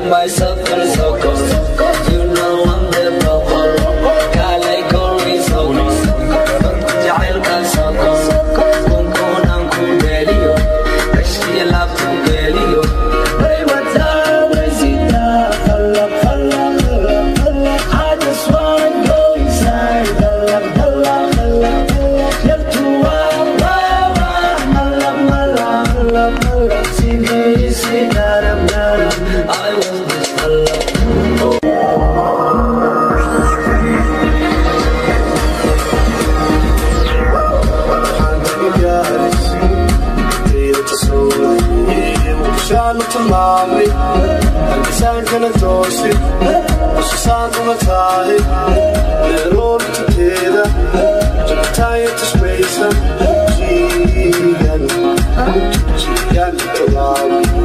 my circle, you know I'm the problem. Kala ikaw is ako. Pagkajahil ka sa ako. Kung kunang kubeliyo, actually I love to beliyo. Pray what's up, is it up? Hala, hala, hala, hala. I just wanna go inside. Hala, hala, hala, hala. You're too wild, wild, wild. Hala, hala, hala, hala. Sini, sini, daram, daram. I want this hala. Shano tamami, nagkasaan ka ng tosi, masasaan ko matahi, meron ito tira, tsaka tayo ito space na, Gian, ito lagi.